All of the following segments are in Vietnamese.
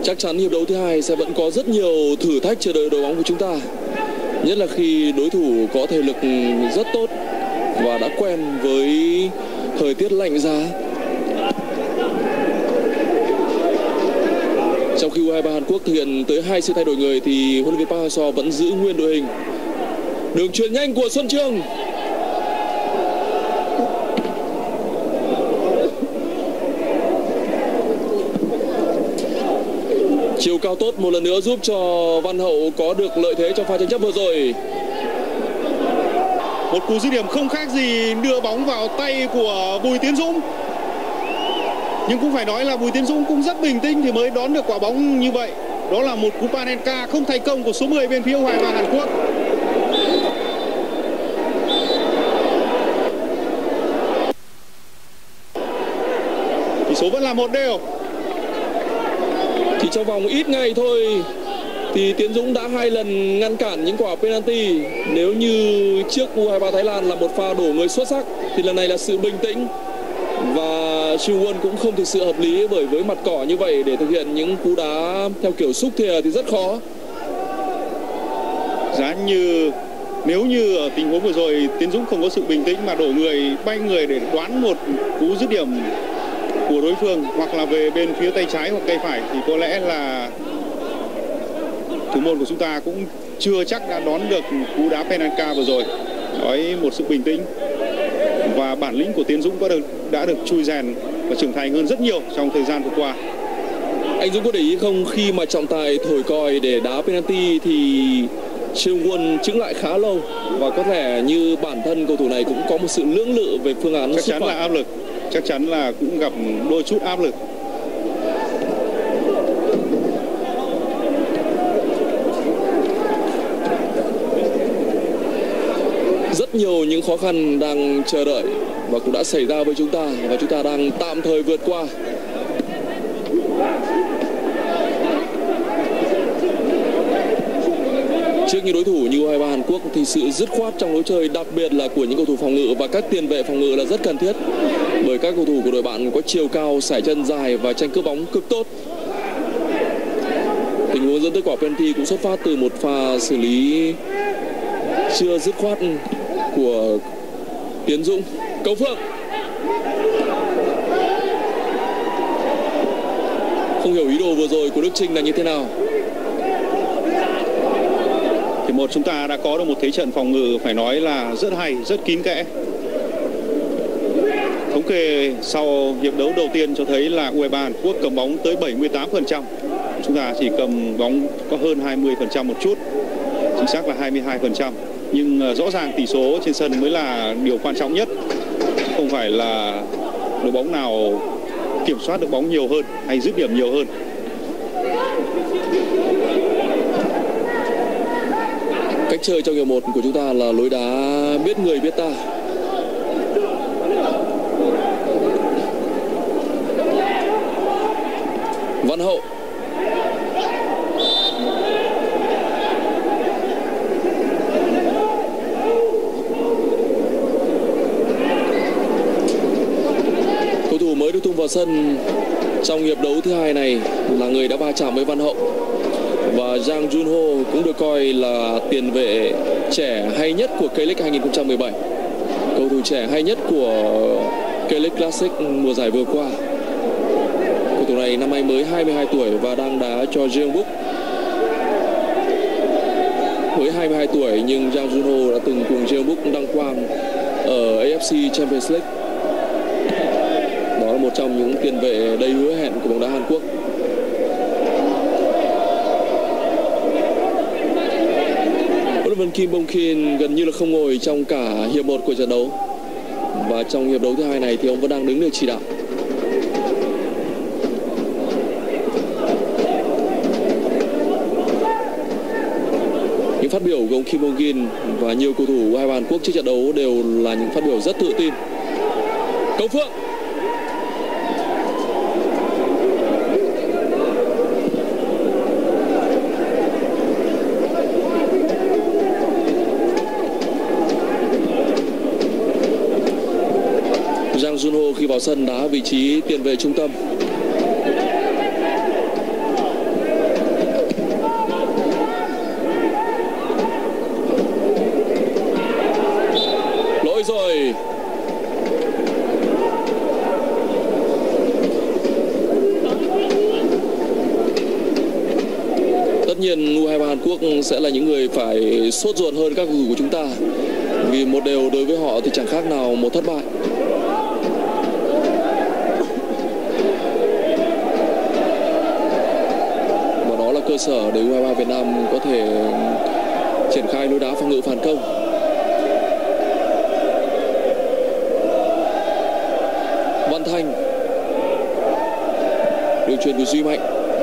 Chắc chắn hiệp đấu thứ hai sẽ vẫn có rất nhiều thử thách chờ đợi đội bóng của chúng ta, nhất là khi đối thủ có thể lực rất tốt và đã quen với thời tiết lạnh giá. Trong khi U23 Hàn Quốc thực hiện tới 2 sự thay đổi người thì huấn luyện viên Park Hang-seo vẫn giữ nguyên đội hình. Đường chuyền nhanh của Xuân Trường. Chiều cao tốt một lần nữa giúp cho Văn Hậu có được lợi thế trong pha tranh chấp vừa rồi. Một cú dứt điểm không khác gì đưa bóng vào tay của Bùi Tiến Dũng. Nhưng cũng phải nói là Bùi Tiến Dũng cũng rất bình tĩnh thì mới đón được quả bóng như vậy. Đó là một cú Panenka không thành công của số 10 bên phía U23 Hàn Quốc. Tỷ số vẫn là 1-1. Chỉ trong vòng ít ngày thôi thì Tiến Dũng đã 2 lần ngăn cản những quả penalty. Nếu như trước U23 Thái Lan là một pha đổ người xuất sắc thì lần này là sự bình tĩnh. Và Siêu Won cũng không thực sự hợp lý, bởi với mặt cỏ như vậy để thực hiện những cú đá theo kiểu xúc thìa thì rất khó. Nếu như ở tình huống vừa rồi Tiến Dũng không có sự bình tĩnh mà đổ người, bay người để đoán một cú dứt điểm của đối phương hoặc là về bên phía tay trái hoặc tay phải thì có lẽ là thủ môn của chúng ta cũng chưa chắc đã đón được cú đá Panenka vừa rồi. Nói một sự bình tĩnh và bản lĩnh của Tiến Dũng đã được chui rèn và trưởng thành hơn rất nhiều trong thời gian vừa qua. Anh Dũng có để ý không, khi mà trọng tài thổi còi để đá penalty thì Siêu Won chững lại khá lâu và có thể như bản thân cầu thủ này cũng có một sự lưỡng lự về phương án chắc chắn là áp lực, chắc chắn là cũng gặp đôi chút áp lực. Rất nhiều những khó khăn đang chờ đợi và cũng đã xảy ra với chúng ta và chúng ta đang tạm thời vượt qua. Trước những đối thủ như U23 Hàn Quốc thì sự dứt khoát trong lối chơi, đặc biệt là của những cầu thủ phòng ngự và các tiền vệ phòng ngự là rất cần thiết, bởi các cầu thủ của đội bạn có chiều cao, sải chân dài và tranh cướp bóng cực tốt. Tình huống dẫn tới quả penalty cũng xuất phát từ một pha xử lý chưa dứt khoát của Tiến Dũng. Cầu Phượng không hiểu ý đồ vừa rồi của Đức Trinh là như thế nào. Thì chúng ta đã có được một thế trận phòng ngự phải nói là rất hay, rất kín kẽ. Thống kê sau hiệp đấu đầu tiên cho thấy là U23 Hàn Quốc cầm bóng tới 78%. Chúng ta chỉ cầm bóng có hơn 20% một chút, chính xác là 22%. Nhưng rõ ràng tỷ số trên sân mới là điều quan trọng nhất. Không phải là đội bóng nào kiểm soát được bóng nhiều hơn hay dứt điểm nhiều hơn. Cách chơi trong hiệp 1 của chúng ta là lối đá biết người biết ta. Văn Hậu. Cầu thủ mới được tung vào sân trong hiệp đấu thứ hai này là người đã va chạm với Văn Hậu. Và Jang Junho cũng được coi là tiền vệ trẻ hay nhất của K-League 2017. Cầu thủ trẻ hay nhất của K-League Classic mùa giải vừa qua. Cầu thủ này năm nay mới 22 tuổi và đang đá cho Jeonbuk. Mới 22 tuổi nhưng Jang Junho đã từng cùng Jeonbuk đăng quang ở AFC Champions League. Đó là một trong những tiền vệ đầy hứa hẹn của bóng đá Hàn Quốc. Huấn luyện viên Kim Bong Kin gần như là không ngồi trong cả hiệp 1 của trận đấu. Và trong hiệp đấu thứ hai này thì ông vẫn đang đứng để chỉ đạo. Những phát biểu của ông Kim Bong Kin và nhiều cầu thủ U23 Hàn Quốc trước trận đấu đều là những phát biểu rất tự tin. Cầu Phượng. Jang Junho khi vào sân đá vị trí tiền vệ trung tâm. nhiên U23 Hàn Quốc sẽ là những người phải sốt ruột hơn các cầu thủ của chúng ta, vì một đều đối với họ thì chẳng khác nào một thất bại. Và đó là cơ sở để U23 Việt Nam có thể triển khai lối đá phòng ngự phản công. Văn Thanh, đường chuyền của Duy Mạnh.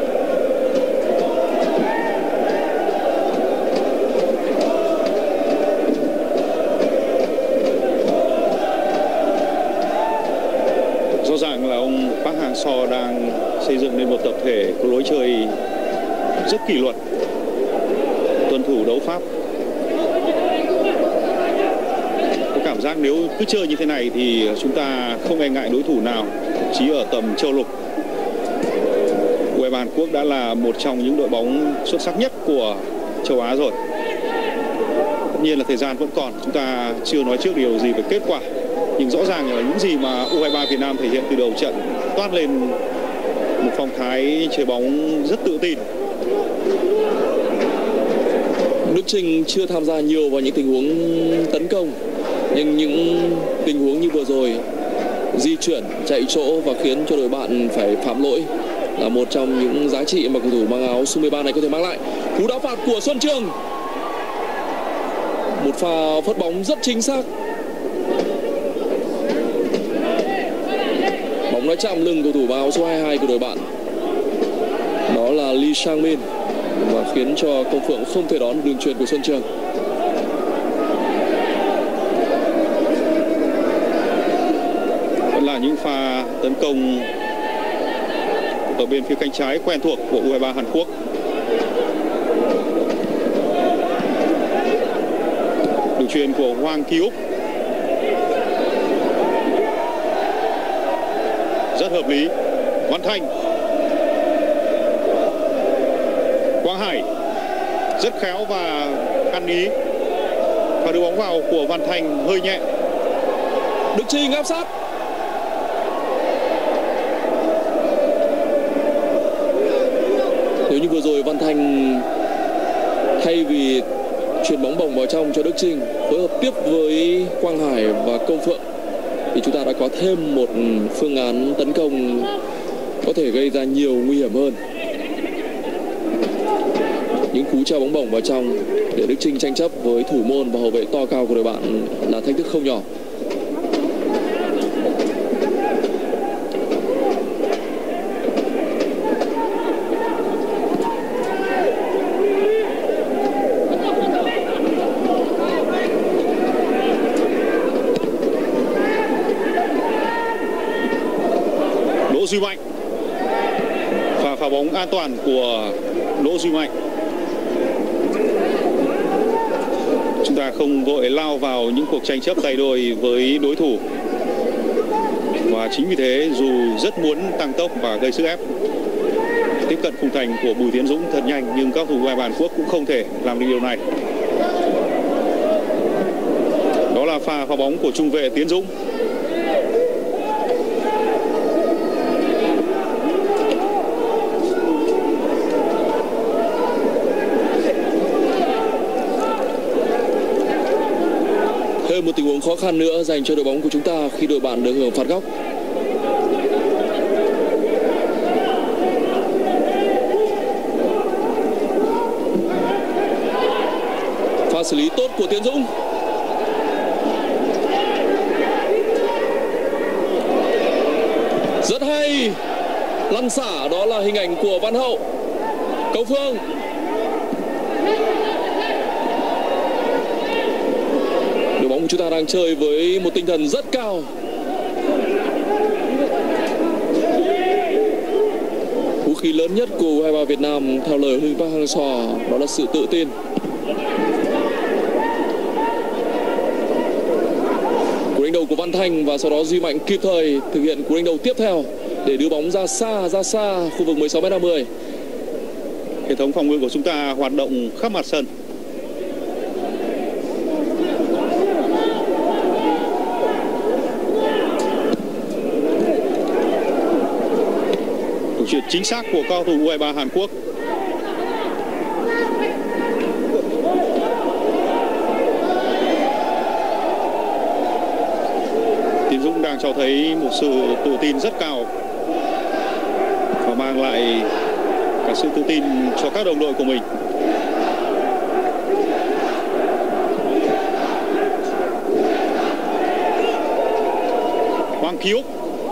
Rõ ràng là ông Park Hang-seo đang xây dựng nên một tập thể có lối chơi rất kỷ luật, tuân thủ đấu pháp. Có cảm giác nếu cứ chơi như thế này thì chúng ta không e ngại đối thủ nào, chỉ ở tầm châu lục. U23 Hàn Quốc đã là một trong những đội bóng xuất sắc nhất của châu Á rồi. Tất nhiên là thời gian vẫn còn, chúng ta chưa nói trước điều gì về kết quả. Nhưng rõ ràng là những gì mà U23 Việt Nam thể hiện từ đầu trận toát lên một phong thái chơi bóng rất tự tin. Đức Trinh chưa tham gia nhiều vào những tình huống tấn công, nhưng những tình huống như vừa rồi, di chuyển, chạy chỗ và khiến cho đội bạn phải phạm lỗi là một trong những giá trị mà cầu thủ mang áo số 13 này có thể mang lại. Cú đá phạt của Xuân Trường, một pha phất bóng rất chính xác. Bóng đã chạm lưng cầu thủ mang áo số 22 của đội bạn, đó là Lee Sang-min, và khiến cho Công Phượng không thể đón đường chuyền của Xuân Trường. Vẫn là những pha tấn công ở bên phía cánh trái quen thuộc của U23 Hàn Quốc. Đường chuyền của Hoàng Ki-uk rất hợp lý. Văn Thanh, Quang Hải rất khéo và ăn ý, và đưa bóng vào của Văn Thanh hơi nhẹ. Đức Trinh áp sát. Nếu như vừa rồi Văn Thanh thay vì chuyền bóng bổng vào trong cho Đức Trinh, phối hợp tiếp với Quang Hải và Công Phượng, thì chúng ta đã có thêm một phương án tấn công có thể gây ra nhiều nguy hiểm hơn. Những cú treo bóng bổng vào trong để Đức Trinh tranh chấp với thủ môn và hậu vệ to cao của đội bạn là thách thức không nhỏ. Đỗ Duy Mạnh, và phá bóng an toàn của Đỗ Duy Mạnh. Chúng ta không vội lao vào những cuộc tranh chấp tay đôi với đối thủ, và chính vì thế dù rất muốn tăng tốc và gây sức ép tiếp cận khung thành của Bùi Tiến Dũng thật nhanh, nhưng các thủ U23 Hàn Quốc cũng không thể làm được điều này. Đó là pha phá bóng của trung vệ Tiến Dũng. Thêm một tình huống khó khăn nữa dành cho đội bóng của chúng ta khi đội bạn được hưởng phạt góc. Pha xử lý tốt của Tiến Dũng. Rất hay. Lăn xả, đó là hình ảnh của Văn Hậu. Công Phương. Đội bóng của chúng ta đang chơi với một tinh thần rất cao. Vũ khí lớn nhất của U23 Việt Nam theo lời huấn luyện viên Park Hang-seo đó là sự tự tin. Cú đánh đầu của Văn Thanh, và sau đó Duy Mạnh kịp thời thực hiện cú đánh đầu tiếp theo để đưa bóng ra xa khu vực 16m50. Hệ thống phòng ngự của chúng ta hoạt động khắp mặt sân. Câu chuyện chính xác của cầu thủ U23 Hàn Quốc. cho thấy một sự tự tin rất cao và mang lại cả sự tự tin cho các đồng đội của mình. Hoàng Kiok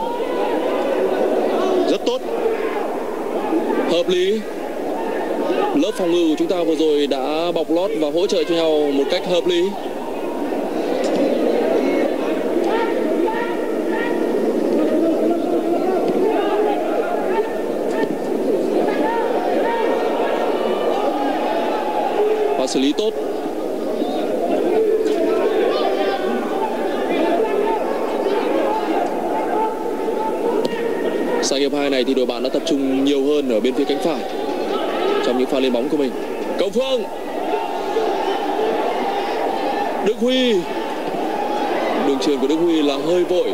rất tốt, hợp lý. Lớp phòng ngự của chúng ta vừa rồi đã bọc lót và hỗ trợ cho nhau một cách hợp lý. Và xử lý tốt. Sang hiệp 2 này thì đội bạn đã tập trung nhiều hơn ở bên phía cánh phải trong những pha lên bóng của mình. Công Phương, Đức Huy, đường truyền của Đức Huy là hơi vội.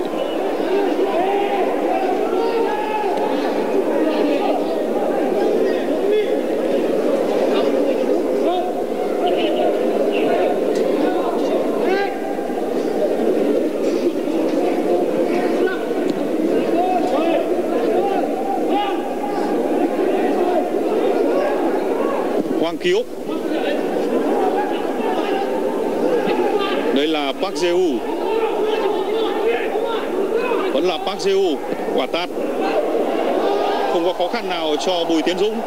Hoàng Kiok. Đây là Park Jae-woo. Vẫn là Park Jae-woo. Quả tát không có khó khăn nào cho Bùi Tiến Dũng.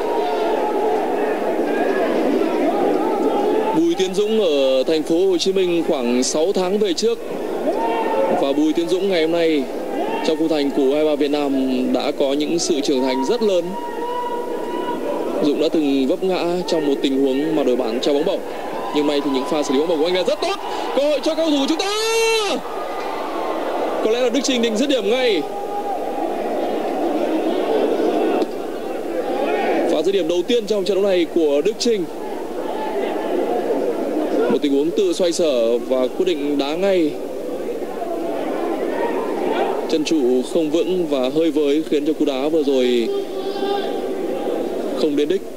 Bùi Tiến Dũng ở thành phố Hồ Chí Minh khoảng 6 tháng về trước, và Bùi Tiến Dũng ngày hôm nay trong khung thành của U23 Việt Nam đã có những sự trưởng thành rất lớn. Dũng đã từng vấp ngã trong một tình huống mà đội bạn cho bóng bổng, nhưng may thì những pha xử lý bóng bổng của anh là rất tốt. Cơ hội cho cầu thủ chúng ta, có lẽ là Đức Chinh định dứt điểm ngay. Pha dứt điểm đầu tiên trong trận đấu này của Đức Chinh, một tình huống tự xoay sở và quyết định đá ngay. Chân trụ không vững và hơi với khiến cho cú đá vừa rồi không đến đích.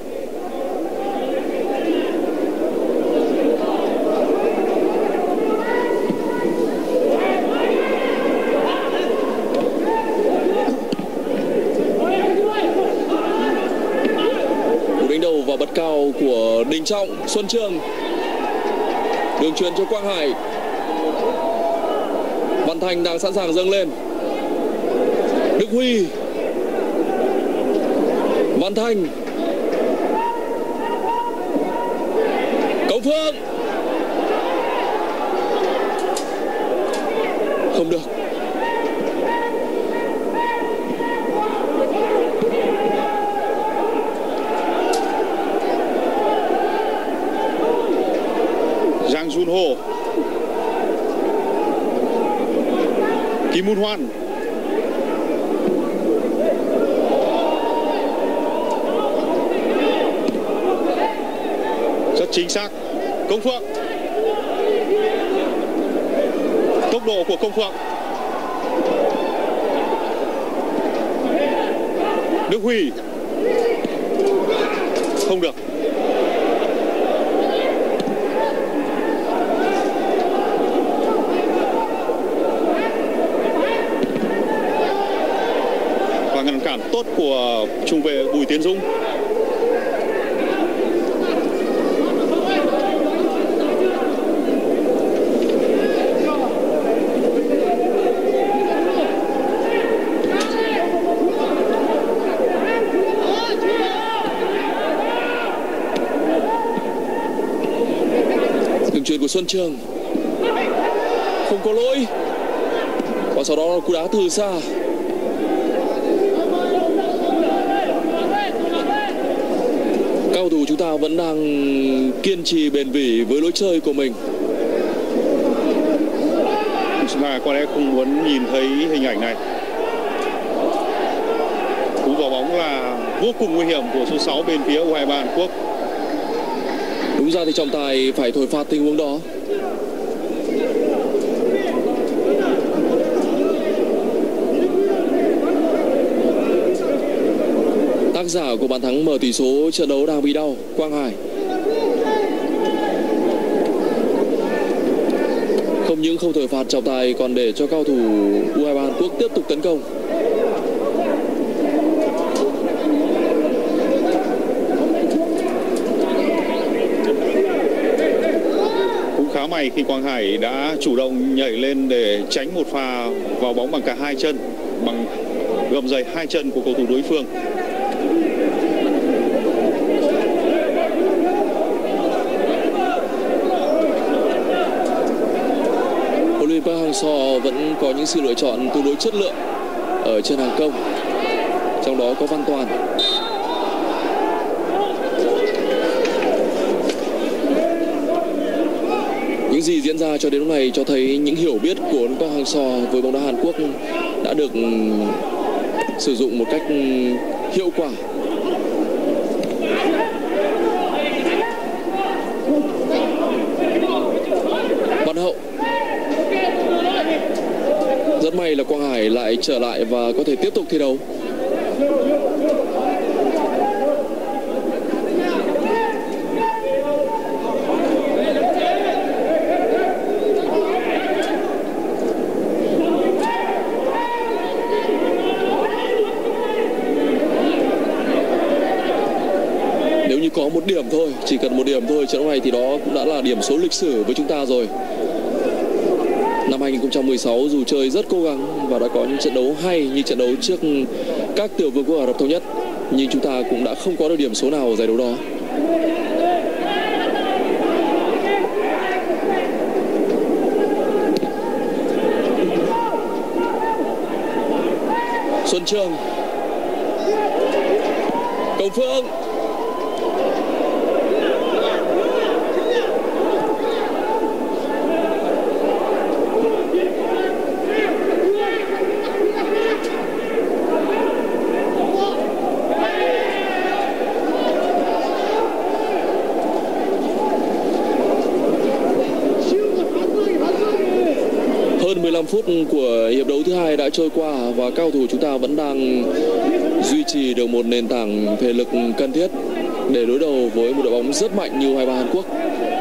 Cú đánh đầu và bật cao của Đình Trọng. Xuân Trường, đường truyền cho Quang Hải. Văn Thành đang sẵn sàng dâng lên. Đức Huy, Văn Thành, Công Phương, không được. Jang Junho, Kim Moon Hwan. Rất chính xác. Công Phượng, tốc độ của Công Phượng. Đức Huy, không được. Và ngăn cản tốt của trung vệ Bùi Tiến Dũng. Đường truyền của Xuân Trường không có lỗi, và sau đó là cú đá từ xa. Cao thủ chúng ta vẫn đang kiên trì bền bỉ với lối chơi của mình. Chúng ta có lẽ không muốn nhìn thấy hình ảnh này. Cú vào bóng là vô cùng nguy hiểm của số 6 bên phía U23 Hàn Quốc. Đúng ra thì trọng tài phải thổi phạt tình huống đó. Tác giả của bàn thắng mở tỷ số trận đấu đang bị đau, Quang Hải. Không Không những không thổi phạt trọng tài còn để cho cao thủ U23 Hàn Quốc tiếp tục tấn công. Cũng khá may khi Quang Hải đã chủ động nhảy lên để tránh một pha vào bóng bằng cả hai chân, bằng gầm giày hai chân của cầu thủ đối phương. Huấn luyện viên Park Hang-seo vẫn có những sự lựa chọn tương đối chất lượng ở trên hàng công, trong đó có Văn Toàn. Những gì diễn ra cho đến lúc này cho thấy những hiểu biết của huấn luyện viên Park Hang-seo với bóng đá Hàn Quốc đã được sử dụng một cách hiệu quả. Văn Hậu. Rất may là Quang Hải lại trở lại và có thể tiếp tục thi đấu. Nếu như có một điểm thôi, chỉ cần một điểm thôi trận đấu này thì đó cũng đã là điểm số lịch sử với chúng ta rồi. Năm 2016 dù chơi rất cố gắng và đã có những trận đấu hay như trận đấu trước các tiểu vương quốc Ả Rập Thống Nhất, nhưng chúng ta cũng đã không có được điểm số nào ở giải đấu đó. Xuân Trường, Công Phượng, hơn 15 phút của hiệp đấu thứ hai đã trôi qua và cao thủ chúng ta vẫn đang duy trì được một nền tảng thể lực cần thiết để đối đầu với một đội bóng rất mạnh như U23 Hàn Quốc.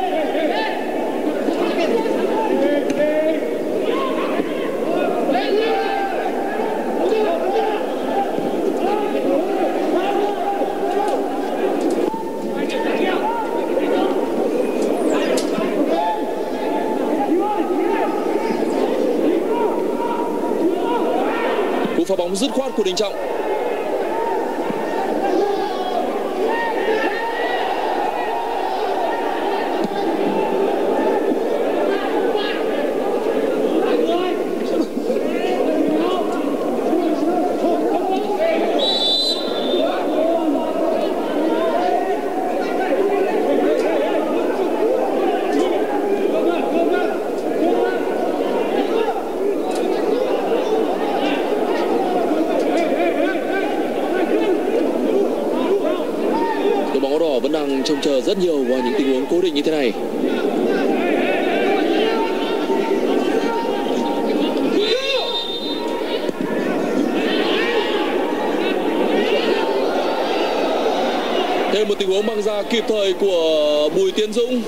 Pha bóng dứt khoát của Đình Trọng. Vẫn đang trông chờ rất nhiều vào những tình huống cố định như thế này. Thêm một tình huống băng ra kịp thời của Bùi Tiến Dũng.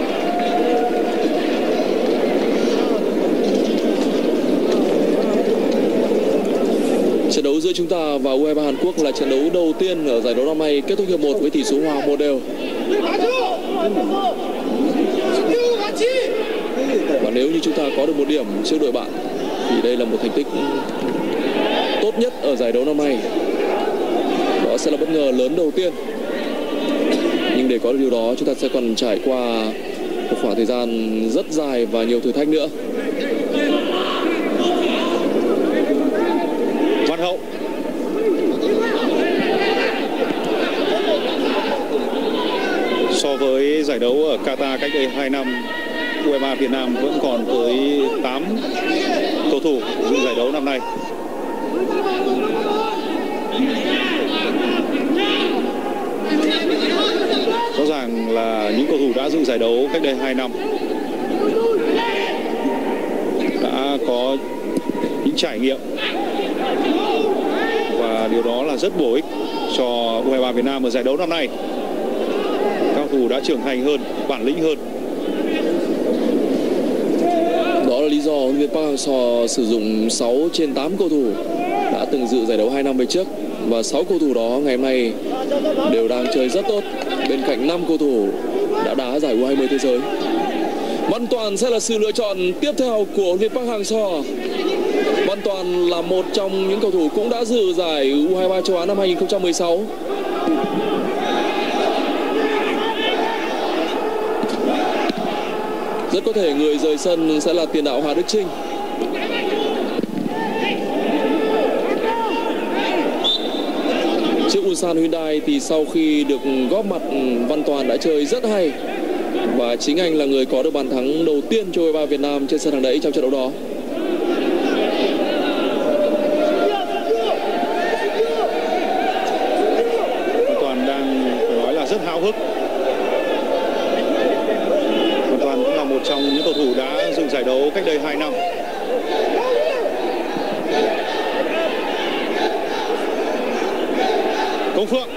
Trận đấu giữa chúng ta và U23 Hàn Quốc là trận đấu đầu tiên ở giải đấu năm nay kết thúc hiệp 1 với tỷ số hòa 1 đều. Và nếu như chúng ta có được một điểm trước đội bạn thì đây là một thành tích tốt nhất ở giải đấu năm nay. Đó sẽ là bất ngờ lớn đầu tiên. Nhưng để có được điều đó chúng ta sẽ còn trải qua một khoảng thời gian rất dài và nhiều thử thách nữa. Văn Hậu. So với giải đấu ở Qatar cách đây 2 năm, U23 Việt Nam vẫn còn tới 8 cầu thủ dự giải đấu năm nay. Rõ ràng là những cầu thủ đã dự giải đấu cách đây 2 năm đã có những trải nghiệm và điều đó là rất bổ ích cho U23 Việt Nam ở giải đấu năm nay. Các cầu thủ đã trưởng thành hơn, bản lĩnh hơn. Đó là lý do huấn luyện viên Park Hang-seo sử dụng 6 trên 8 cầu thủ đã từng dự giải đấu 2 năm về trước, và 6 cầu thủ đó ngày hôm nay đều đang chơi rất tốt bên cạnh 5 cầu thủ đã đá giải U20 thế giới. Văn Toàn sẽ là sự lựa chọn tiếp theo của huấn luyện viên Park Hang-seo. Văn Toàn là một trong những cầu thủ cũng đã dự giải U23 châu Á năm 2016. Rất có thể người rời sân sẽ là tiền đạo Hà Đức Chinh. Trước Ulsan Hyundai thì sau khi được góp mặt, Văn Toàn đã chơi rất hay, và chính anh là người có được bàn thắng đầu tiên cho U23 Việt Nam trên sân hàng đẫy trong trận đấu đó. Văn Toàn đang phải nói là rất háo hức. Văn Toàn cũng là một trong những cầu thủ đã dự giải đấu cách đây 2 năm. Công Phượng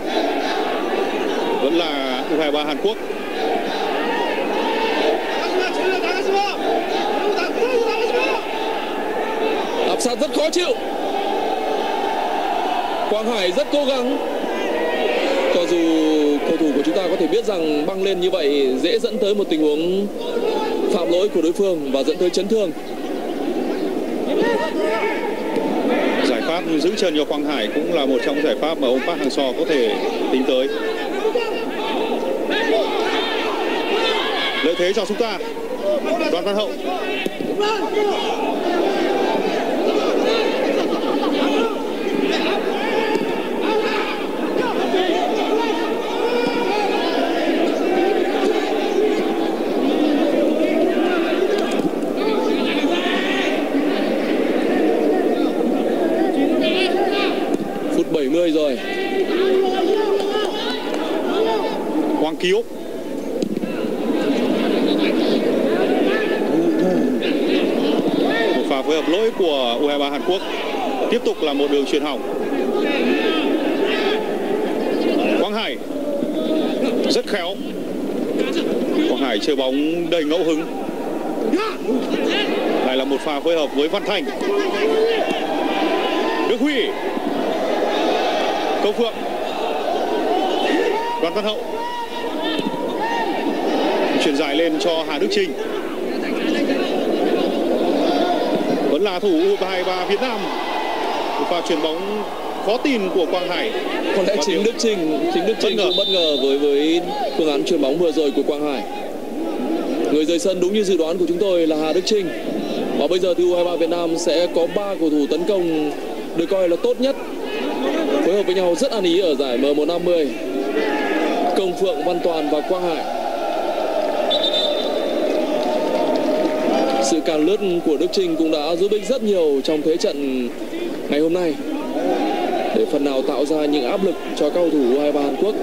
vẫn là U23 Hàn Quốc. Áp sát rất khó chịu. Quang Hải rất cố gắng. Cho dù cầu thủ của chúng ta có thể biết rằng băng lên như vậy dễ dẫn tới một tình huống phạm lỗi của đối phương và dẫn tới chấn thương. Giải pháp giữ chân cho Quang Hải cũng là một trong giải pháp mà ông Park Hang-seo có thể tính tới. Lợi thế cho chúng ta. Đoàn Văn Hậu. Phút 70 rồi. Hoàng Kiếu. Một pha phối hợp lỗi của U23 Hàn Quốc. Tiếp tục là một đường chuyền hỏng. Quang Hải rất khéo. Quang Hải chơi bóng đầy ngẫu hứng. Lại là một pha phối hợp với Văn Thành. Đức Huy. Công Phượng. Đoàn Văn Hậu. Chuyển giải lên cho Hà Đức Chinh. Vẫn là thủ U23 Việt Nam. Một pha chuyền bóng khó tin của Quang Hải. Có lẽ chính Đức Chinh cũng bất ngờ với phương án chuyền bóng vừa rồi của Quang Hải. Người rời sân đúng như dự đoán của chúng tôi là Hà Đức Chinh. Và bây giờ thì U23 Việt Nam sẽ có 3 cầu thủ tấn công được coi là tốt nhất, phối hợp với nhau rất ăn ý ở giải M150. Công Phượng, Văn Toàn và Quang Hải. Sự càn lướt của Đức Chinh cũng đã giúp ích rất nhiều trong thế trận ngày hôm nay, để phần nào tạo ra những áp lực cho các cầu thủ U23 Hàn Quốc.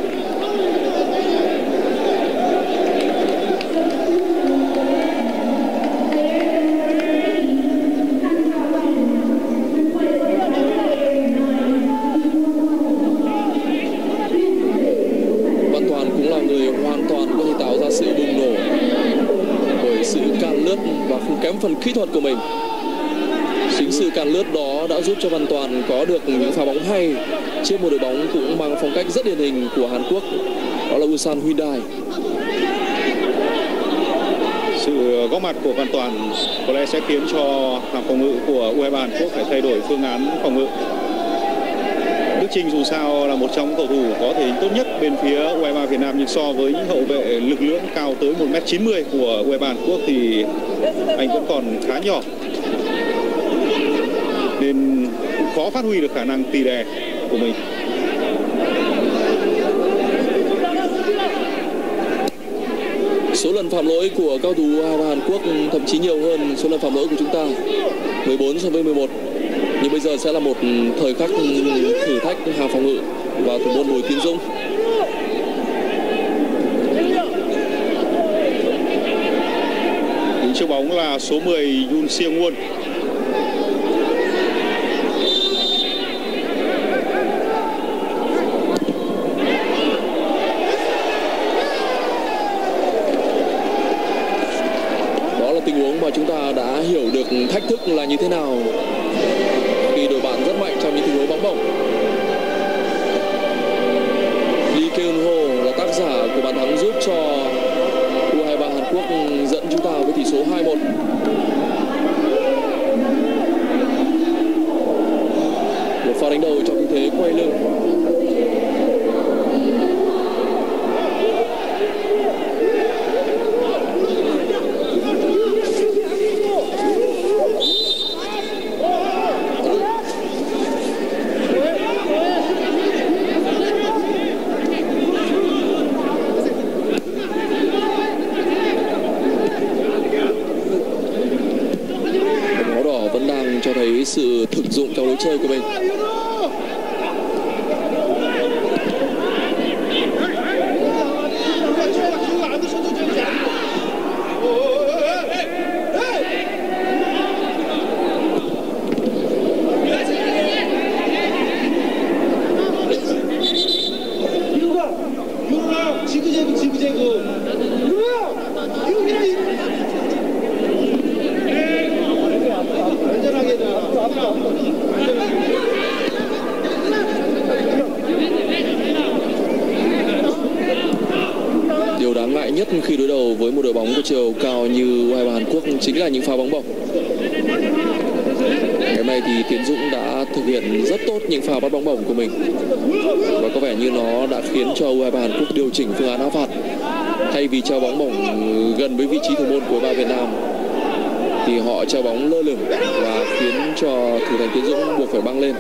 Văn Toàn cũng là người hoàn toàn có thể tạo ra sự bùng nổ bởi sự càn lướt và không kém phần kỹ thuật của mình. Chính sự càn lướt đó đã giúp cho Văn Toàn có được những pha bóng hay trước một đội bóng cũng mang phong cách rất điển hình của Hàn Quốc, đó là Ulsan Hyundai. Sự góp mặt của Văn Toàn có lẽ sẽ khiến cho hàng phòng ngự của U23 Hàn Quốc phải thay đổi phương án phòng ngự. Đức Chinh dù sao là một trong những cầu thủ có thể tốt nhất bên phía U23 Việt Nam, nhưng so với những hậu vệ lực lưỡng cao tới 1m90 của U23 Hàn Quốc thì anh vẫn còn khá nhỏ, nên cũng khó phát huy được khả năng tì đè của mình. Số lần phạm lỗi của cao thủ U23 Hàn Quốc thậm chí nhiều hơn số lần phạm lỗi của chúng ta, 14 so với 11. Nhưng bây giờ sẽ là một thời khắc thử thách hàng phòng ngự và thủ môn Bùi Tiến Dũng. Đứng trước bóng là số 10 Yoon Siêng Won. Đó là tình huống mà chúng ta đã thách thức là như thế nào khi đội bạn rất mạnh trong những tình huống bóng bổng. Lee Keun-ho là tác giả của bàn thắng giúp cho U23 Hàn Quốc dẫn chúng ta với tỷ số 2-1. Một pha đánh đầu trong tư thế quay lưng. Cho thấy sự thực dụng trong lối chơi của mình. Điều đáng ngại nhất khi đối đầu với một đội bóng có chiều cao như U23 Hàn Quốc chính là những pha bóng bổng. Ngày hôm nay thì Tiến Dũng đã thực hiện rất tốt những pha bắt bóng bổng của mình, và có vẻ như nó đã khiến cho U23 Hàn Quốc điều chỉnh phương án áp phạt. Thay vì treo bóng bổng gần với vị trí thủ môn của U23 Việt Nam thì họ treo bóng lơ lửng và khiến cho thủ thành Tiến Dũng buộc phải băng lên.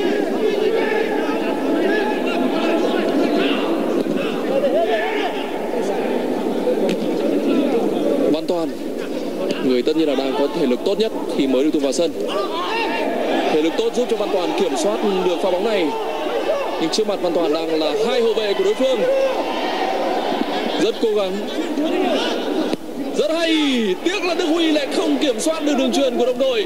Văn Toàn, người tất nhiên là đang có thể lực tốt nhất khi mới được tung vào sân. Thể lực tốt giúp cho Văn Toàn kiểm soát được pha bóng này, nhưng trước mặt Văn Toàn đang là hai hậu vệ của đối phương. Rất cố gắng, rất hay. Tiếc là Đức Huy lại không kiểm soát được đường chuyền của đồng đội.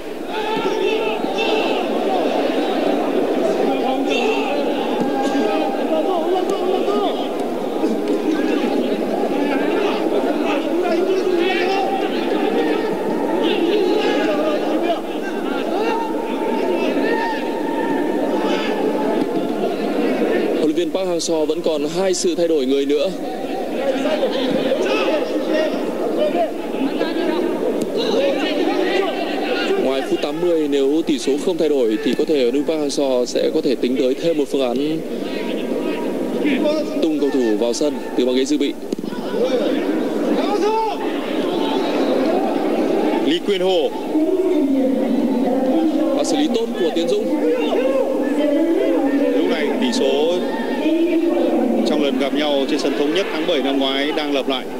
Huấn luyện viên Park Hang-seo vẫn còn hai sự thay đổi người nữa. Ngoài phút 80, nếu tỷ số không thay đổi thì có thể huấn luyện viên Park Hang-seo sẽ có thể tính tới thêm một phương án tung cầu thủ vào sân từ băng ghế dự bị. Lee Keun-ho, và xử lý tốt của Tiến Dũng. Lúc này tỷ số trong lần gặp nhau trên sân Thống Nhất tháng 7 năm ngoái đang lặp lại.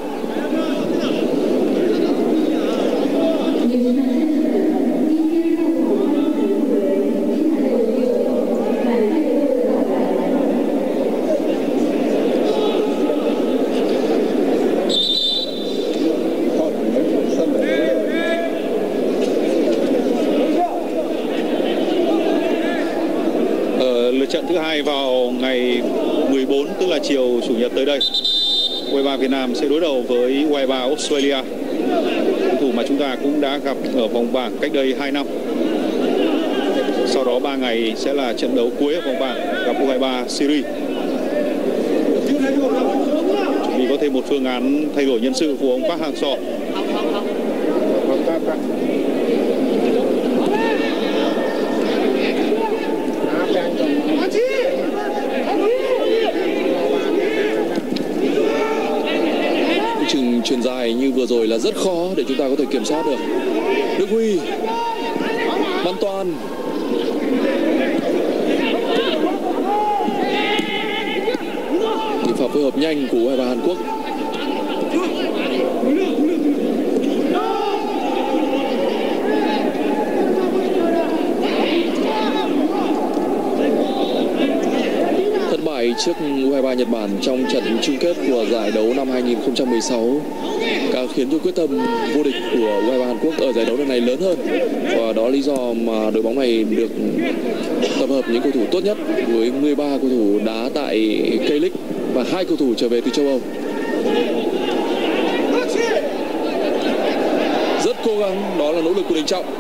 Lượt trận thứ hai vào ngày 14, tức là chiều chủ nhật tới đây, U23 Việt Nam sẽ đối đầu với U23 Australia, cầu thủ mà chúng ta cũng đã gặp ở vòng bảng cách đây 2 năm. Sau đó 3 ngày sẽ là trận đấu cuối ở vòng bảng gặp U23 Syria. Chuẩn bị có thêm một phương án thay đổi nhân sự của ông Park Hang-seo. Chuyền dài như vừa rồi là rất khó để chúng ta có thể kiểm soát được. Đức Huy, Văn Toàn, những pha phối hợp nhanh của U23 Hàn Quốc. Thất bại trước U23 Nhật Bản trong trận chung kết của giải đấu năm 2016 càng khiến cho quyết tâm vô địch của U23 Hàn Quốc ở giải đấu lần này lớn hơn, và đó là lý do mà đội bóng này được tập hợp những cầu thủ tốt nhất với 13 cầu thủ đá tại K-League và 2 cầu thủ trở về từ châu Âu. Rất cố gắng, đó là nỗ lực của Đình Trọng.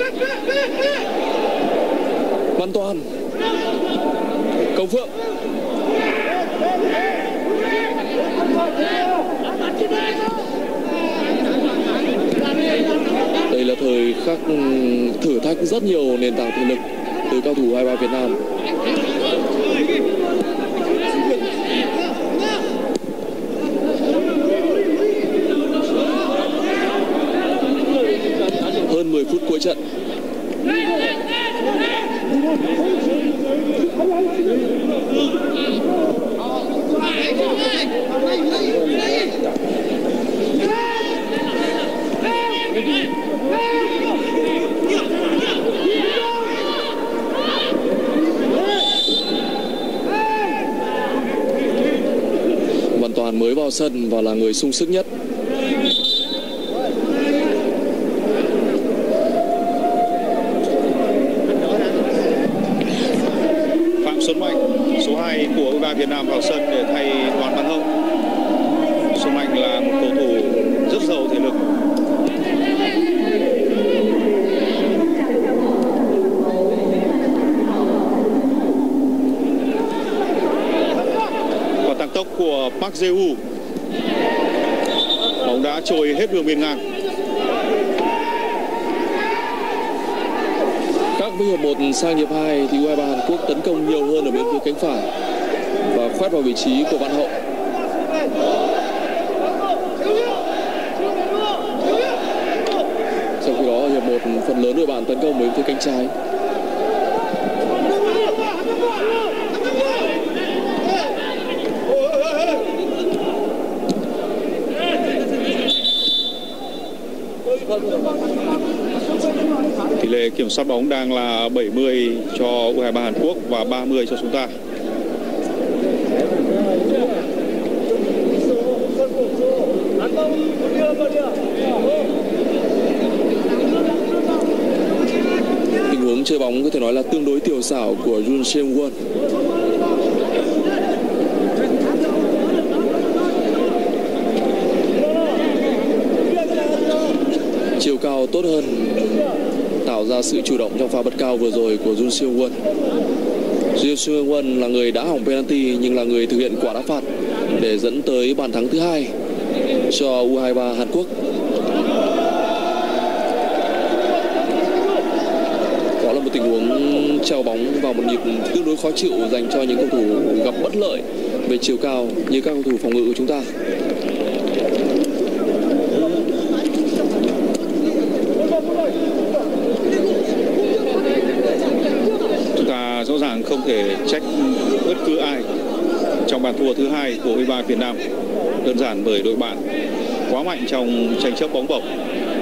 Văn Toàn, Công Phượng. Đây là thời khắc thử thách rất nhiều nền tảng thể lực từ cao thủ 23 Việt Nam. Hơn 10 phút cuối trận. Văn Toàn mới vào sân và là người sung sức nhất. Phạm Xuân Mạnh, số 2 của U23 Việt Nam vào sân để thay Đoàn Văn Hậu. Xuân Mạnh là một cầu thủ rất giàu thể lực. Và tăng tốc của Park Jae-woo. Bóng đã trôi hết đường biên ngang. Khác với hiệp 1 sang hiệp 2 thì U23 Hàn Quốc tấn công nhiều hơn ở bên phía cánh phải và khoét vào vị trí của Văn Hậu. Trong khi đó hiệp 1 phần lớn đội bạn tấn công bên phía cánh trái. Tỷ lệ kiểm soát bóng đang là 70 cho U23 Hàn Quốc và 30 cho chúng ta. Tình huống chơi bóng có thể nói là tương đối tiểu xảo của Jun Seung-won. Chiều cao tốt hơn, tạo ra sự chủ động trong pha bật cao vừa rồi của Jun Seung-won. Jun Seung-won là người đá hỏng penalty nhưng là người thực hiện quả đá phạt để dẫn tới bàn thắng thứ 2 cho U23 Hàn Quốc. Đó là một tình huống treo bóng vào một nhịp tương đối khó chịu dành cho những cầu thủ gặp bất lợi về chiều cao như các cầu thủ phòng ngự của chúng ta. Rõ ràng không thể trách bất cứ ai trong bàn thua thứ 2 của U23 Việt Nam, đơn giản bởi đội bạn quá mạnh trong tranh chấp bóng bổng.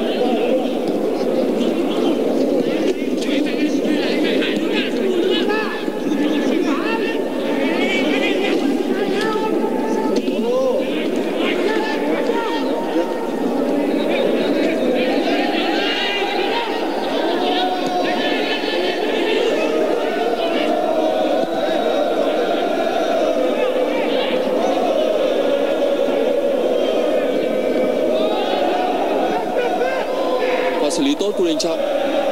Xử lý tốt của Đình Trọng.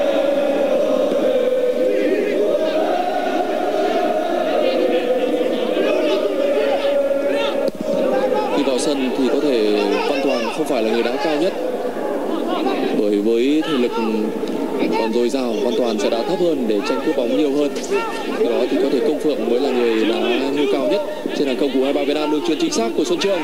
Khi vào sân thì có thể Văn Toàn không phải là người đá cao nhất, bởi với thể lực còn dồi dào, Văn Toàn sẽ đá thấp hơn để tranh cướp bóng nhiều hơn. Từ đó thì có thể Công Phượng mới là người đá nhu cao nhất trên hàng công của U23 Việt Nam. Đường chuyền chính xác của Xuân Trường.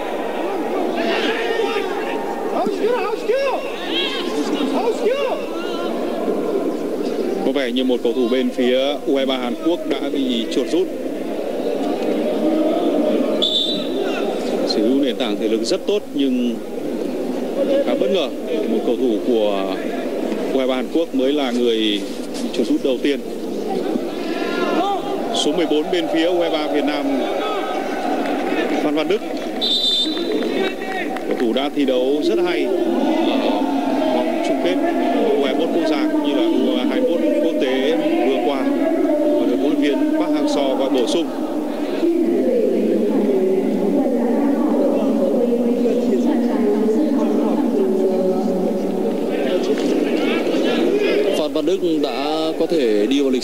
Có vẻ như một cầu thủ bên phía U23 Hàn Quốc đã bị chuột rút. Sở hữu nền tảng thể lực rất tốt nhưng khá bất ngờ, một cầu thủ của U23 Hàn Quốc mới là người chuột rút đầu tiên. Số 14 bên phía U23 Việt Nam, Phan Văn Đức. Cầu thủ đã thi đấu rất hay ở vòng chung kết U21 quốc gia cũng như là U21 quốc tế vừa qua, và được huấn luyện viên Park Hang-seo gọi bổ sung.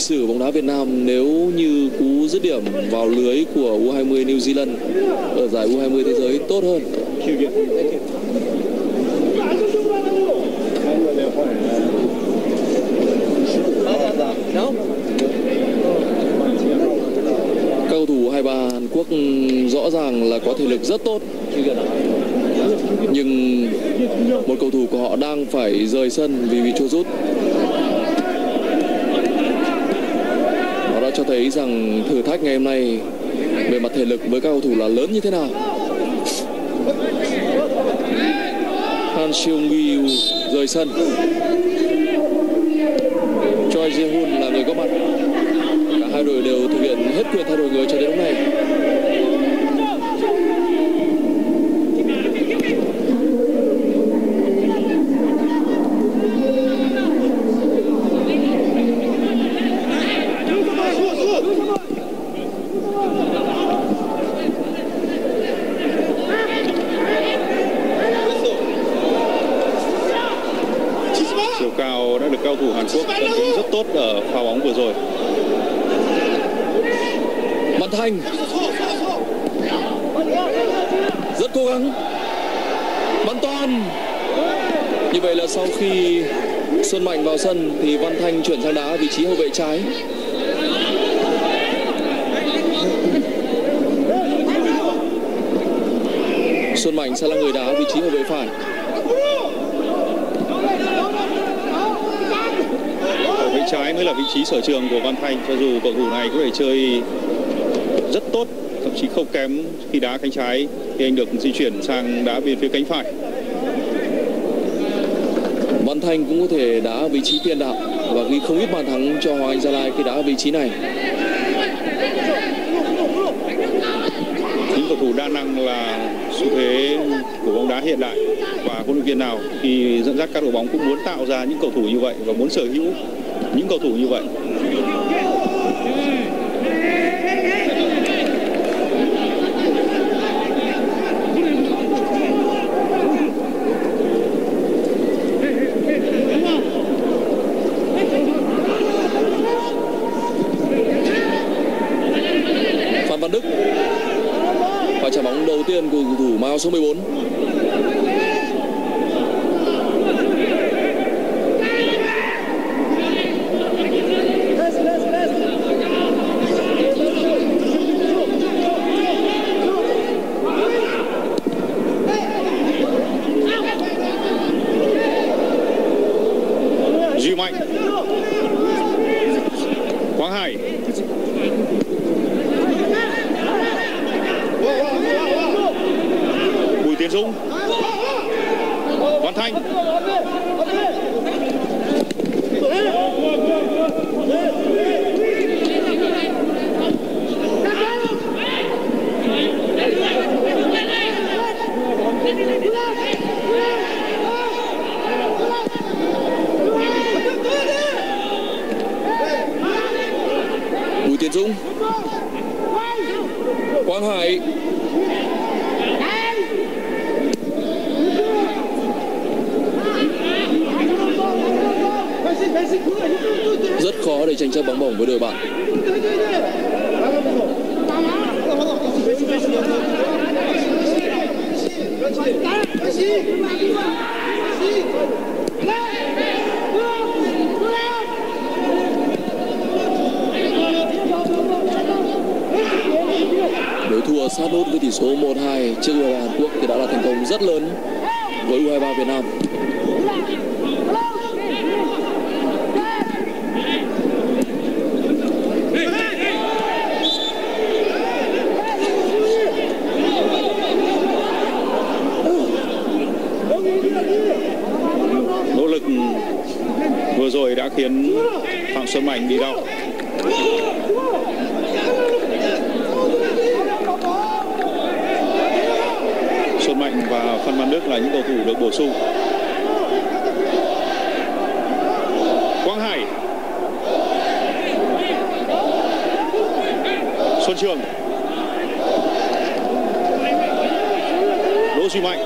sử bóng đá Việt Nam nếu như cú dứt điểm vào lưới của U20 New Zealand ở giải U20 thế giới tốt hơn. Các cầu thủ U23 Hàn Quốc rõ ràng là có thể lực rất tốt, nhưng một cầu thủ của họ đang phải rời sân vì bị chua rút. Nó đã cho thấy rằng thử thách ngày hôm nay về mặt thể lực với các cầu thủ là lớn như thế nào. Han Seung-gyu rời sân. Choi Jae-hoon là người có mặt. Cả hai đội đều thực hiện hết quyền thay đổi người cho đến lúc này. Chiều cao đã được cao thủ Hàn Quốc tận dụng rất tốt ở pha bóng vừa rồi. Văn Thanh rất cố gắng, Văn Toàn. Như vậy là sau khi Xuân Mạnh vào sân thì Văn Thanh chuyển sang đá vị trí hậu vệ trái. Xuân Mạnh sẽ là người đá vị trí hậu vệ phải. Hậu vệ trái mới là vị trí sở trường của Văn Thanh, cho dù cầu thủ này có thể chơi rất tốt, thậm chí không kém khi đá cánh trái thì anh được di chuyển sang đá bên phía cánh phải. Văn Thanh cũng có thể đá vị trí tiền đạo và ghi không ít bàn thắng cho Hoàng Anh Gia Lai khi đá vị trí này. Những cầu thủ đa năng là xu thế của bóng đá hiện đại, và huấn luyện viên nào khi dẫn dắt các đội bóng cũng muốn tạo ra những cầu thủ như vậy và muốn sở hữu những cầu thủ như vậy. Phan Văn Đức và trả bóng đầu tiên của cầu thủ mang áo số 14. Duy Mạnh, Quang Hải, Bùi Tiến Dũng, Văn Thanh, Bùi Tiến Dũng, Quang Hải, rất khó để tranh chấp bóng bổng với đội bạn. Đối thua sát nút với tỷ số 1-2 trước U23 Hàn Quốc thì đã là thành công rất lớn với U23 Việt Nam. nỗ lực vừa rồi đã khiến Phạm Xuân Mạnh bị đau. Xuân Mạnh và Phan Văn Đức là những cầu thủ được bổ sung. Quang Hải, Xuân Trường, Đỗ Duy Mạnh,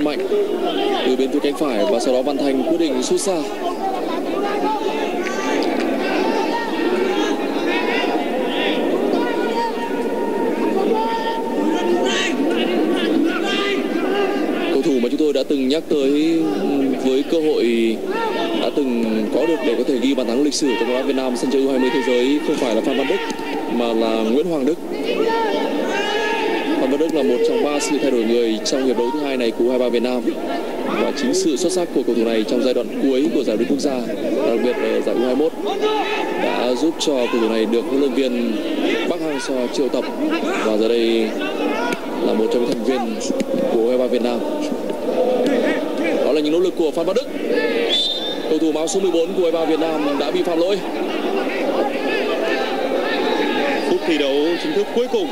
mạnh từ bên phía cánh phải và sau đó Văn Thành quyết định sút xa. Cầu thủ mà chúng tôi đã từng nhắc tới với cơ hội đã từng có được để có thể ghi bàn thắng lịch sử tại bóng đá Việt Nam sân chơi U20 thế giới không phải là Phan Văn Đức mà là Nguyễn Hoàng Đức. Phan Văn Đức là một trong 3 sự thay đổi người trong hiệp đấu thứ hai này của U23 Việt Nam, và chính sự xuất sắc của cầu thủ này trong giai đoạn cuối của giải đấu quốc gia, đặc biệt ở giải U21, đã giúp cho cầu thủ này được huấn luyện viên Park Hang-seo triệu tập và giờ đây là một trong những thành viên của U23 Việt Nam. Đó là những nỗ lực của Phan Văn Đức. Cầu thủ áo số 14 của U23 Việt Nam đã bị phạm lỗi. Phút thi đấu chính thức cuối cùng.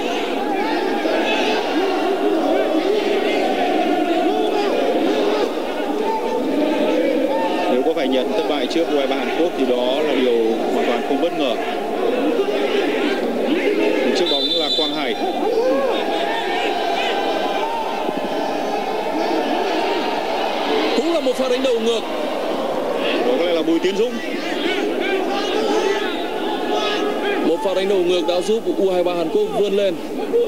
Nếu có phải nhận thất bại trước U23 Hàn Quốc thì đó là điều hoàn toàn không bất ngờ. Trước bóng là Quang Hải. Cũng là một pha đánh đầu ngược. Đó có lẽ là Bùi Tiến Dũng. Một pha đánh đầu ngược đã giúp U23 Hàn Quốc vươn lên.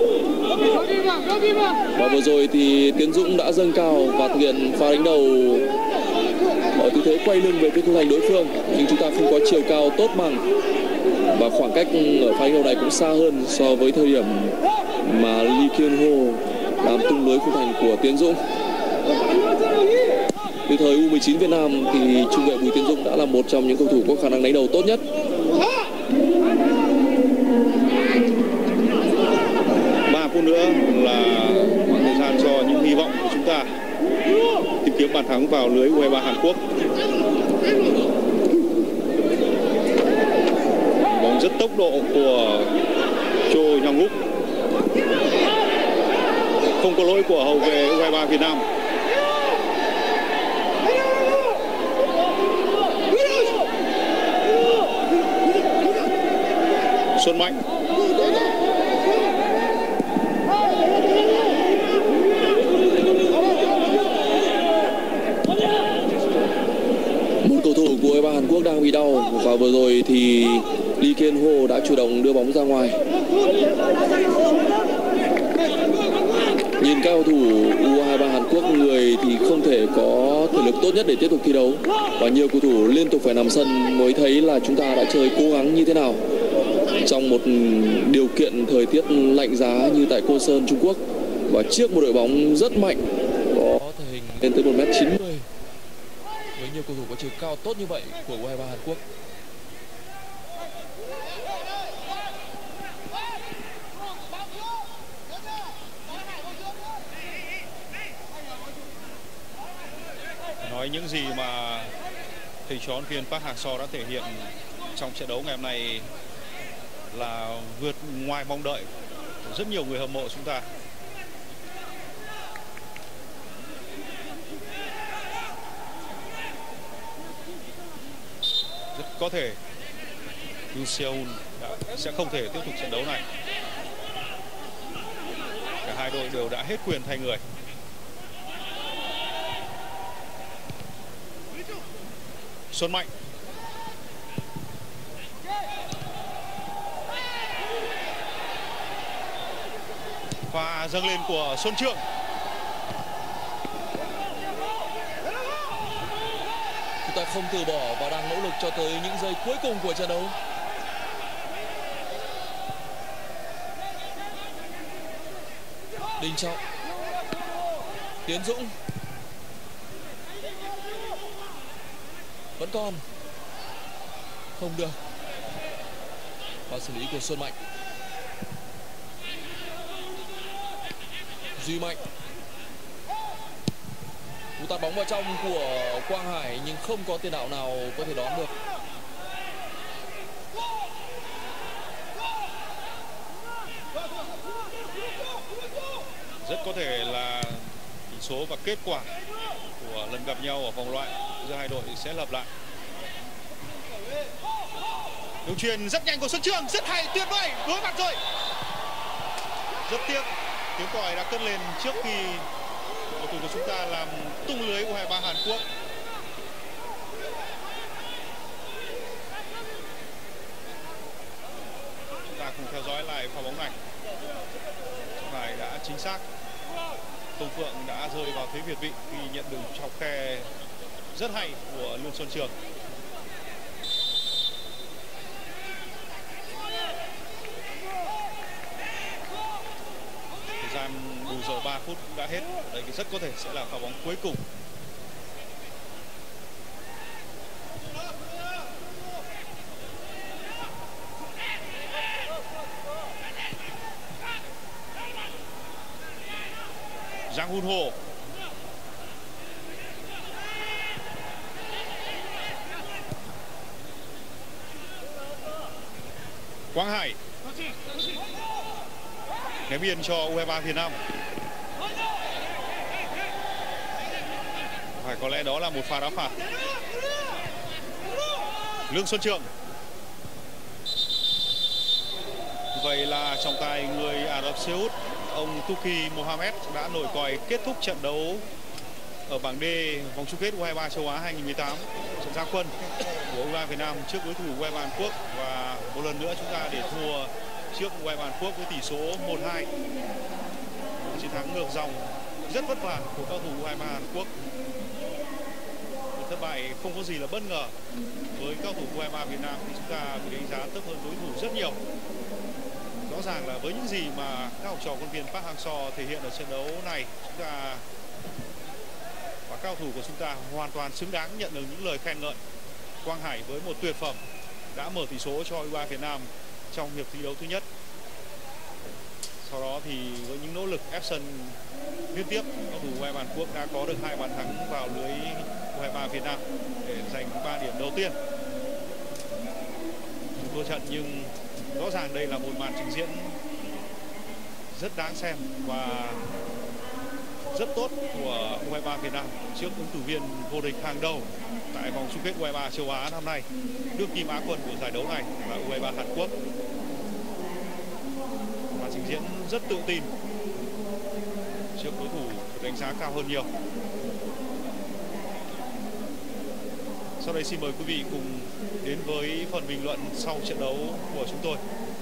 Và vừa rồi thì Tiến Dũng đã dâng cao và thực hiện pha đánh đầu ở tư thế quay lưng về phía khung thành đối phương, nhưng chúng ta không có chiều cao tốt bằng và khoảng cách ở pha đánh đầu này cũng xa hơn so với thời điểm mà Lee Kyung Ho làm tung lưới khung thành của Tiến Dũng. Từ thời U19 Việt Nam thì trung vệ Bùi Tiến Dũng đã là một trong những cầu thủ có khả năng đánh đầu tốt nhất. Phút nữa là khoảng thời gian cho những hy vọng của chúng ta tìm kiếm bàn thắng vào lưới U23 Hàn Quốc. Bóng rất tốc độ của Cho Young Wook. Không có lỗi của hậu vệ U23 Việt Nam. Xuân Mạnh. Một cầu thủ của U23 Hàn Quốc đang bị đau và vừa rồi thì Lee Kyung Ho đã chủ động đưa bóng ra ngoài. Nhìn các cầu thủ U23 Hàn Quốc, người thì không thể có thể lực tốt nhất để tiếp tục thi đấu và nhiều cầu thủ liên tục phải nằm sân mới thấy là chúng ta đã chơi cố gắng như thế nào trong một điều kiện thời tiết lạnh giá như tại Cô Sơn, Trung Quốc, và trước một đội bóng rất mạnh có thể hình lên tới 1m90 với nhiều cầu thủ có chiều cao tốt như vậy của U23 Hàn Quốc. Nói những gì mà thầy trò huấn luyện viên Park Hang-seo đã thể hiện trong trận đấu ngày hôm nay là vượt ngoài mong đợi của rất nhiều người hâm mộ chúng ta. Rất có thể Yoon Se-eun sẽ không thể tiếp tục trận đấu này. Cả hai đội đều đã hết quyền thay người. Xuân Mạnh. Và dâng lên của Xuân Trường. Chúng ta không từ bỏ và đang nỗ lực cho tới những giây cuối cùng của trận đấu. Đình Trọng, Tiến Dũng vẫn còn không được, và xử lý của Xuân Mạnh. Duy Mạnh, cú tạt bóng vào trong của Quang Hải nhưng không có tiền đạo nào có thể đón được. Rất có thể là tỷ số và kết quả của lần gặp nhau ở vòng loại giữa hai đội sẽ lặp lại. Đường chuyền rất nhanh của Xuân Trường, rất hay, tuyệt vời, đối mặt rồi. Rất tiếc, tiếng còi đã cất lên trước khi cầu thủ của chúng ta làm tung lưới U23 Hàn Quốc. Chúng ta cùng theo dõi lại pha bóng này. Này đã chính xác. Tùng Phượng đã rơi vào thế việt vị khi nhận được chọc khe rất hay của Lương Xuân Trường. Thời gian bù giờ 3 phút cũng đã hết. Đây rất có thể sẽ là pha bóng cuối cùng. Giang Hun Ho. Quang Hải ném biên cho U23 Việt Nam. Phải có lẽ đó là một pha đá phạt. Lương Xuân Trường. Vậy là trọng tài người Ả Rập Xê Út, ông Tuki Mohamed đã nổi còi kết thúc trận đấu ở bảng D vòng chung kết U23 châu Á 2018, trận ra quân của U23 Việt Nam trước đối thủ U23 Hàn Quốc. Và một lần nữa chúng ta để thua trước U23 Hàn Quốc với tỷ số 1-2. Một chiến thắng ngược dòng rất vất vả của cầu thủ U23 Hàn Quốc. Một thất bại không có gì là bất ngờ với cầu thủ U23 Việt Nam thì chúng ta phải đánh giá thấp hơn đối thủ rất nhiều. Rõ ràng là với những gì mà các học trò huấn luyện viên Park Hang-seo thể hiện ở trận đấu này, chúng ta và cao thủ của chúng ta hoàn toàn xứng đáng nhận được những lời khen ngợi. Quang Hải với một tuyệt phẩm đã mở tỷ số cho U23 Việt Nam trong hiệp thi đấu thứ nhất. Sau đó thì với những nỗ lực ép sân liên tiếp, cầu thủ U23 Hàn Quốc đã có được 2 bàn thắng vào lưới U23 Việt Nam để giành 3 điểm đầu tiên. Chúng thua trận nhưng rõ ràng đây là một màn trình diễn rất đáng xem và rất tốt của U23 Việt Nam trước ứng cử viên vô địch hàng đầu tại vòng chung kết U23 châu Á năm nay. Đương kim Á quân của giải đấu này là U23 Hàn Quốc. Màn trình diễn rất tự tin trước đối thủ được đánh giá cao hơn nhiều. Sau đây xin mời quý vị cùng đến với phần bình luận sau trận đấu của chúng tôi.